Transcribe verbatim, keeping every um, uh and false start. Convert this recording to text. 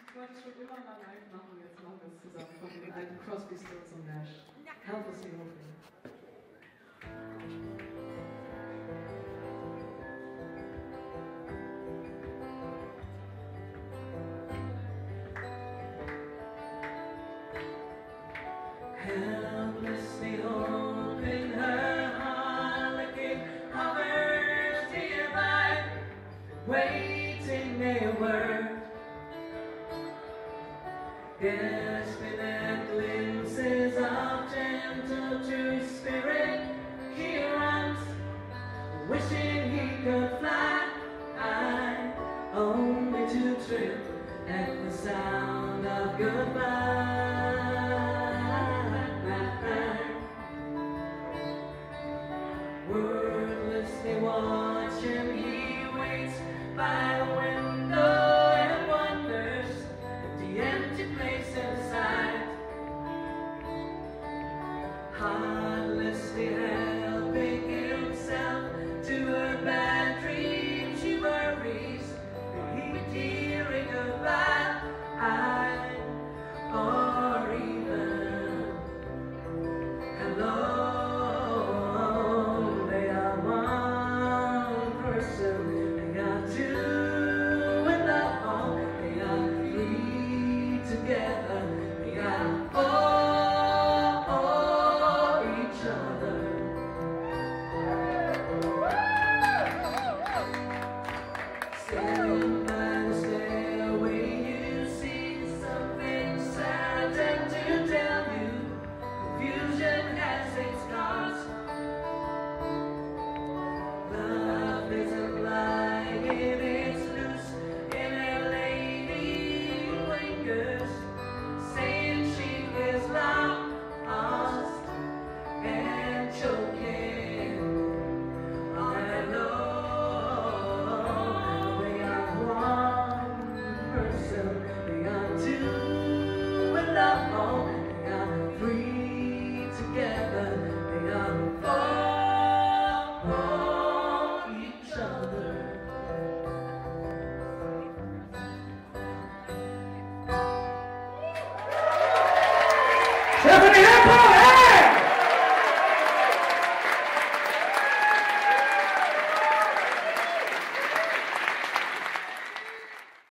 Ich wollte schon immer mal live machen, jetzt machen wir es zusammen von den alten Crosby, Stills und Nash. Help us sing over. Helplessly holding her harlequin hovers nearby, waiting a word, gasping at glimpses of gentle true spirit. He runs, wishing he could fly, I only to trip at the sound of goodbye. Wordlessly watch him, he waits by the window and wonders at the empty place inside, heartlessly helping himself to her bad dreams. She worries that he could hear a goodbye, or even hello. Standing by the stairway, you see something certain to tell you. Confusion has its scars. Love isn't blind, it's loose in a lady who lingers, saying she is lost and choking on her love. Stephanie Hepburn!